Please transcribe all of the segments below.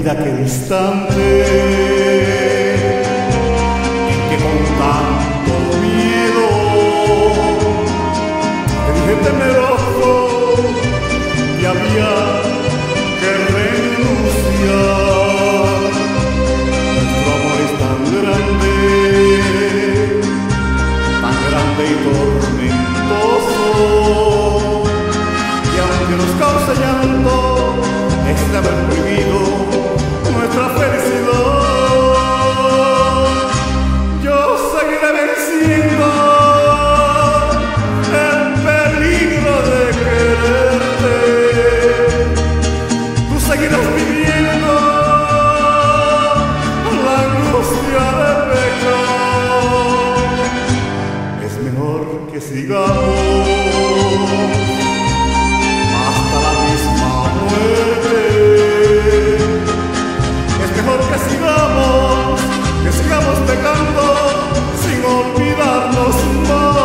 vida aquel instante en que con tanto miedo te dije temeroso que había que renunciar. Nuestro amor es tan grande y tormentoso, y aunque nos cause llanto es de haber prohibido nuestra felicidad. Yo seguiré venciendo el peligro de quererte, tú seguirás viviendo la angustia de pecar. Es mejor que sigamos hasta la misma muerte. Es mejor que sigamos pecando sin olvidarnos más.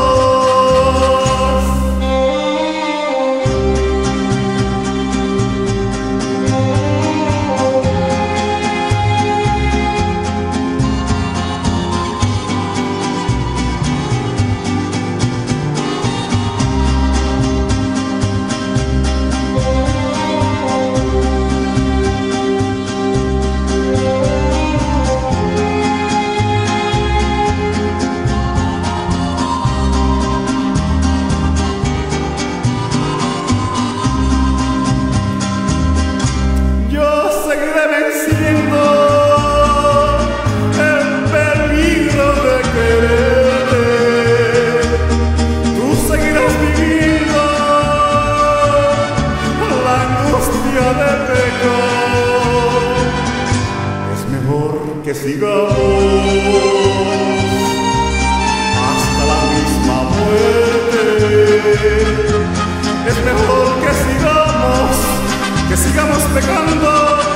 Es mejor que sigamos hasta la misma muerte. Es mejor que sigamos pecando